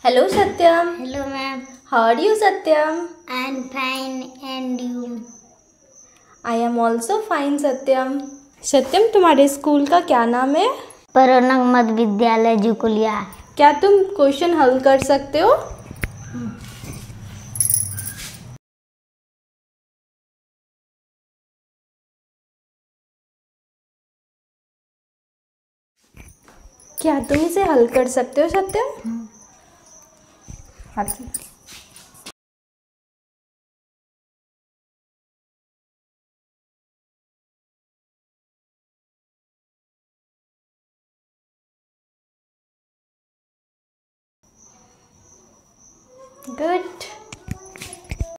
Hello Satyam. Hello ma'am. How are you Satyam? I am fine and you? I am also fine Satyam. सत्यम तुम्हारे school का क्या नाम है? परनंग मध्य विद्यालय जुकुलिया। क्या तुम क्वेश्चन हल कर सकते हो? क्या तुम इसे हल कर सकते हो सत्यम? हाँ जी। Good.